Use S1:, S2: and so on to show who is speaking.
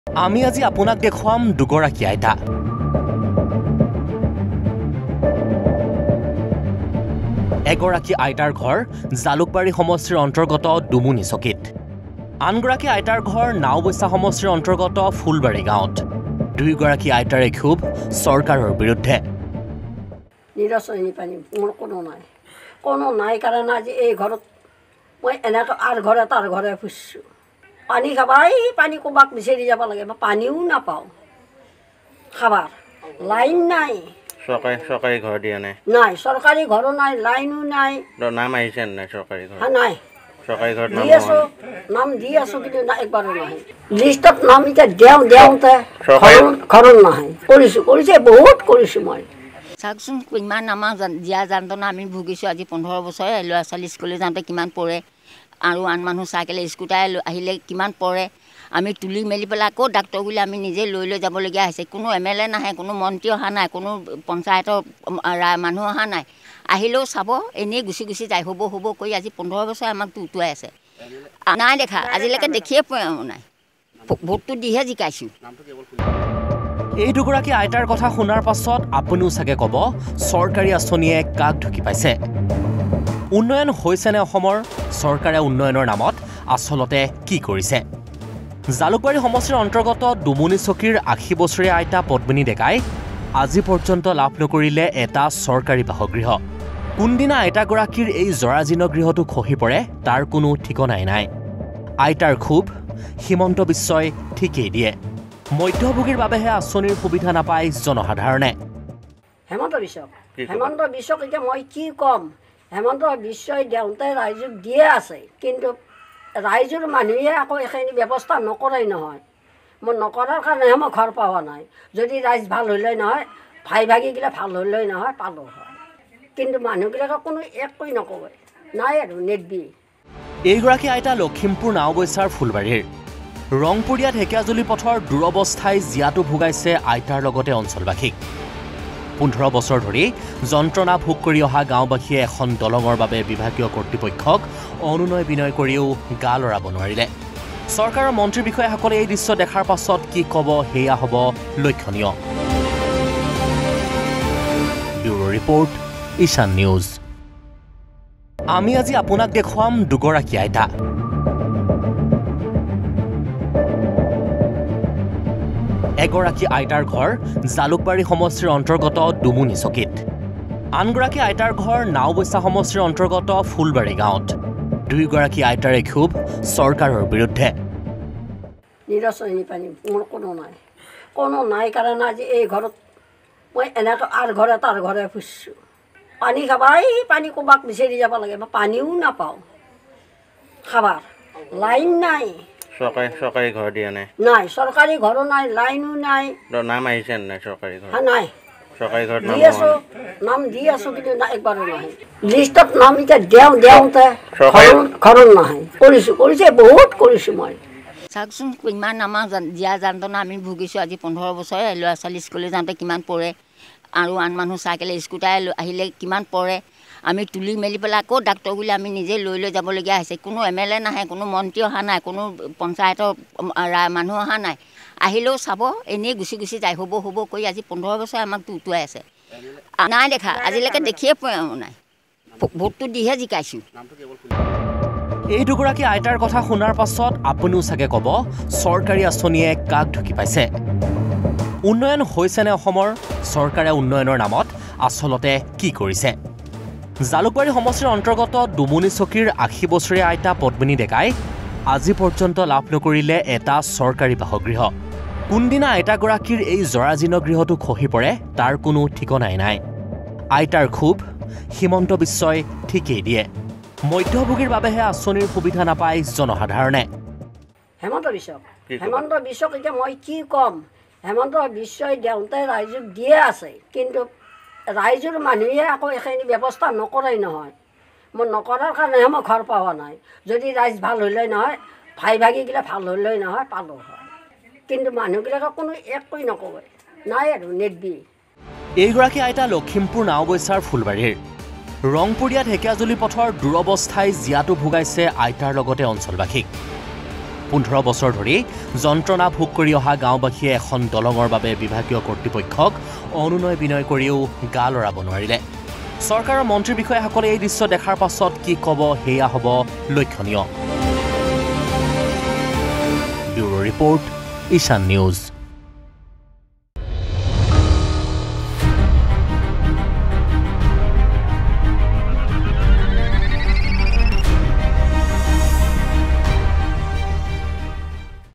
S1: আমি আজি আপোনাক দেখুৱাম দুগৰাকী আইতা। এগৰাকী আইতাৰ ঘৰ জালুকবাৰী সমষ্টিৰ অন্তৰ্গত ডুমুনি চকীত। আনগৰাকী আইতাৰ ঘৰ নাওবৈচা সমষ্টিৰ অন্তৰ্গত ফুলবাৰী গাঁৱত। দুয়োগৰাকী আইতাৰে ক্ষোভ চৰকাৰৰ বিৰুদ্ধে।
S2: নিৰচনী পানী মোৰ কোনো নাই কাৰণে আজি এই ঘৰত মই এনেকৈ আৰ ঘৰে তাৰ ঘৰে ফুৰিছোঁ। পানী খাবা পানী ক'ৰবাত বিচাৰি যাব লাগে, পানীও নাপাওঁ খাবাৰ, লাইন নাই।
S3: চৰকাৰী ঘৰ দিয়া নাই?
S2: নাই, চৰকাৰী ঘৰো নাই, লাইনো নাই।
S3: নাম আহিছে নাই চৰকাৰী ঘৰ?
S2: নাই,
S3: চৰকাৰী ঘৰ
S2: দি আছোঁ, নাম দি আছোঁ, কিন্তু একবাৰো নাহে। লিষ্টত নাম এতিয়া দেওঁতে ঘৰত নাহে। কৰিছে বহুত কৰিছোঁ মই।
S4: চাওকচোন কিমান আমাৰ জীয়া যান্ত্ৰণা আমি ভুগিছোঁ আজি 15 বছৰে। ল'ৰা ছোৱালী স্কুললৈ যাওঁতে কিমান পৰে, আৰু আন মানুহ চাইকেলে স্কুটাৰে আহিলে কিমান পৰে। আমি তুলি মেলি পেলাই আকৌ ডাক্তৰ বুলি আমি নিজে লৈ যাবলগীয়া হৈছে। কোনো MLA নাহে, কোনো মন্ত্ৰী অহা নাই, কোনো পঞ্চায়তৰ মানুহ অহা নাই। আহিলেও চাব, এনেই গুচি যায়। হ'ব কৰি আজি 15 বছৰে আমাক উটুৱাই আছে। নাই দেখা, আজিলৈকে দেখিয়ে পোৱা নাই। ভোটটো দিহে জিকাইছোঁ।
S1: এই দুগৰাকী আইতাৰ কথা শুনাৰ পাছত আপুনিও চাগে ক'ব, চৰকাৰী আঁচনিয়ে কাক ঢুকি পাইছে। উন্নয়ন হৈছেনে অসমৰ? চৰকাৰে উন্নয়নৰ নামত আচলতে কি কৰিছে? জালুকবাৰী সমষ্টিৰ অন্তৰ্গত ডুমুনি চকীৰ 80 বছৰীয়া আইতা পদ্মিনী ডেকাই আজি পৰ্যন্ত লাভ নকৰিলে এটা চৰকাৰী বাসগৃহ। কোনদিনা আইতাগৰাকীৰ এই জৰাজীৰ্ণ গৃহটো খহি পৰে তাৰ কোনো ঠিকনাই নাই। আইতাৰ ক্ষোভ হিমন্ত বিশ্বই ঠিকেই দিয়ে। মধ্যভোগীৰ বাবেহে আঁচনিৰ সুবিধা নাপায় জনসাধাৰণে।
S2: হেমন্ত বিশ্বক এতিয়া মই কি ক'ম? হেমন্ত বিশ্বই দেওঁতে ৰাইজক দিয়ে আছে, কিন্তু ৰাইজৰ মানুহে আকৌ এইখিনি ব্যৱস্থা নকৰেই নহয়। মই নকৰাৰ কাৰণেহে মই ঘৰ পোৱা নাই। যদি ৰাইজ ভাল হ'লেই নহয়, ভাগিগিলা ভাল হ'লেই নহয়, পালোঁ হয়। কিন্তু মানুহবিলাকে কোনো একোৱেই নকয়, নাই আৰু নেদবি।
S1: এইগৰাকী আইতা লখিমপুৰ নাওবৈচাৰ ফুলবাৰীৰ। ৰংপুৰীয়া ঢেকীয়াজুলি পথৰ দুৰৱস্থাই জীয়াটো ভোগাইছে আইতাৰ লগতে অঞ্চলবাসীক। 15 বছৰ ধৰি যন্ত্ৰণা ভোগ কৰি অহা গাঁওবাসীয়ে এখন দলঙৰ বাবে বিভাগীয় কৰ্তৃপক্ষক অনুনয় বিনয় কৰিও গা লৰাব নোৱাৰিলে। চৰকাৰৰ মন্ত্ৰী বিষয়াসকলে এই দৃশ্য দেখাৰ পাছত কি ক'ব সেয়া হ'ব লক্ষণীয়। Bureau report, Ishan news. আমি আজি আপোনাক দেখুৱাম দুগৰাকী আইতা। এগৰাকী আইতাৰ ঘৰ জালুকবাৰী সমষ্টিৰ অন্তৰ্গত ডুমুনি চকীত। আনগৰাকী আইতাৰ ঘৰ নাওবৈচা সমষ্টিৰ অন্তৰ্গত ফুলবাৰী গাঁৱত। দুয়োগৰাকী আইতাৰে ক্ষোভ চৰকাৰৰ বিৰুদ্ধে।
S2: নিৰচনী পানী মোৰ কোনো নাই কাৰণে আজি এই ঘৰত মই এনেকৈ আৰ ঘৰে তাৰ ঘৰে ফুৰিছোঁ। পানী খাবা পানী ক'ৰবাত বিচাৰি যাব লাগে, পানীও নাপাওঁ খাবাৰ, লাইন নাই।
S3: চৰকাৰী ঘৰ দিয়া নাই?
S2: নাই, চৰকাৰী ঘৰো নাই, লাইনো নাই।
S3: নাম আহিছে নাই চৰকাৰী ঘৰ?
S2: নাই,
S3: চৰকাৰী ঘৰ
S2: দি আছোঁ, নাম দি আছোঁ, কিন্তু একবাৰো নাহে। লিষ্টত নাম এতিয়া দেওঁতে ঘৰত নাহে। কৰিছে বহুত কৰিছোঁ মই।
S4: চাওকচোন কিমান আমাৰ জীয়া যান্ত্ৰণা আমি ভুগিছোঁ আজি 15 বছৰে। ল'ৰা ছোৱালী স্কুললৈ যাওঁতে কিমান পৰে, আৰু আন মানুহ চাইকেলে স্কুটাৰে আহিলে কিমান পৰে। আমি তুলি মেলি পেলাই আকৌ ডাক্তৰ বুলি আমি নিজে লৈ যাবলগীয়া হৈছে। কোনো MLA নাহে, কোনো মন্ত্ৰী অহা নাই, কোনো পঞ্চায়তৰ মানুহ অহা নাই। আহিলেও চাব, এনেই গুচি যায়। হ'ব কৰি আজি 15 বছৰে আমাক উটুৱাই আছে। নাই দেখা, আজিলৈকে দেখিয়ে পোৱা নাই। ভোটটো দিহে জিকাইছোঁ।
S1: এই দুগৰাকী আইতাৰ কথা শুনাৰ পাছত আপুনিও চাগে ক'ব, চৰকাৰী আঁচনিয়ে কাক ঢুকি পাইছে। উন্নয়ন হৈছেনে অসমৰ? চৰকাৰে উন্নয়নৰ নামত আচলতে কি কৰিছে? জালুকবাৰী সমষ্টিৰ অন্তৰ্গত ডুমুনি চকীৰ 80 বছৰীয়া আইতা পদ্মিনী ডেকাই আজি পৰ্যন্ত লাভ নকৰিলে এটা চৰকাৰী বাসগৃহ। কোনদিনা আইতাগৰাকীৰ এই জৰাজীৰ্ণ গৃহটো খহি পৰে তাৰ কোনো ঠিকনাই নাই। আইতাৰ ক্ষোভ হিমন্ত বিশ্বই ঠিকেই দিয়ে। মধ্যভোগীৰ বাবেহে আঁচনিৰ সুবিধা নাপায় জনসাধাৰণে।
S2: হেমন্ত বিশ্বক এতিয়া মই কি ক'ম? হেমন্ত বিশ্বই দেওঁতে ৰাইজক দিয়ে আছে, কিন্তু ৰাইজৰ মানুহে আকৌ এইখিনি ব্যৱস্থা নকৰেই নহয়। মই নকৰাৰ কাৰণেহে মই ঘৰ পোৱা নাই। যদি ৰাইজ ভাল হ'লেই নহয়, ভাগিগিলা ভাল হ'লেই নহয়, পালোঁ হয়। কিন্তু মানুহবিলাকে কোনো একোৱেই নকয়, নাই আৰু নেদবি।
S1: এইগৰাকী আইতা লখিমপুৰ নাওবৈচাৰ ফুলবাৰীৰ। ৰংপুৰীয়া ঢেকীয়াজুলি পথৰ দুৰৱস্থাই জীয়াটো ভোগাইছে আইতাৰ লগতে অঞ্চলবাসীক। 15 বছৰ ধৰি যন্ত্ৰণা ভোগ কৰি অহা গাঁওবাসীয়ে এখন দলঙৰ বাবে বিভাগীয় কৰ্তৃপক্ষক অনুনয় বিনয় কৰিও গা লৰাব নোৱাৰিলে চৰকাৰৰ মন্ত্ৰী বিষয়াসকলে এই দৃশ্য দেখাৰ পাছত কি ক'ব হেয়া হ'ব লক্ষণীয় ব্যুৰো ৰিপৰ্ট ইশান নিউজ